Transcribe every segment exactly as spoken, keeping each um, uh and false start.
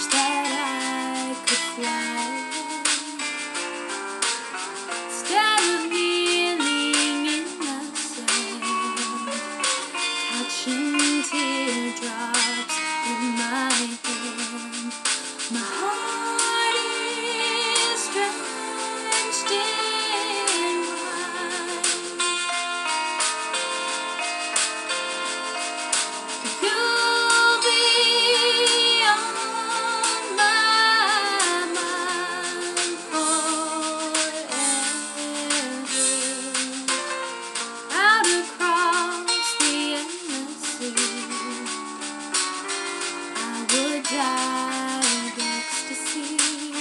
wish that I could fly instead of kneeling in the sand, catching teardrops in my hand. My heart is drenched in wine. You'll be on my mind forever. Out across the endless sea, I would die of ecstasy,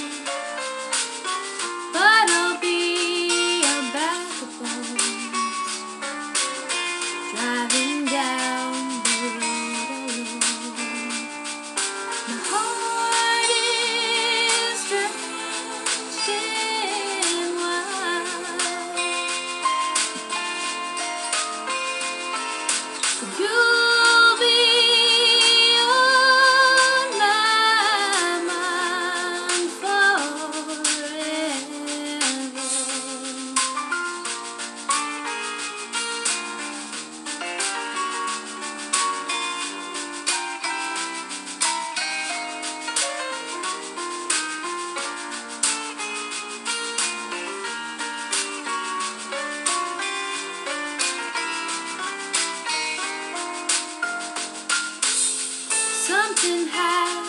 but I'll be a bag of bones, driving down the road alone. My heart is drenched in wine. You'll be on my mind forever. Something has